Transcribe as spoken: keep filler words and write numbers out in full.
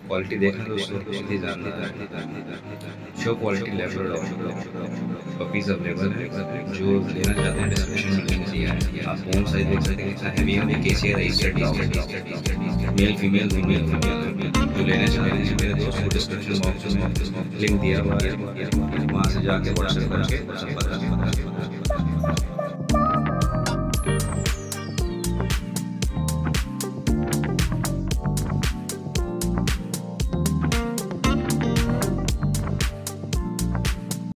Quality देखना दोस्तों, बहुत ही शानदार show quality Labrador puppies available है। जो लेना चाहते हैं डिस्क्रिप्शन में लिंक दिया है। आप फोन साइज देख सकते हैं, कितना हैवी है, KCR registered dog, male female female जो लेना चाहते हैं मेरे दोस्त को डिस्क्रिप्शन बॉक्स में लिंक दिया हुआ है, वहाँ से जाके व्हाट्सएप करके संपर्क करें।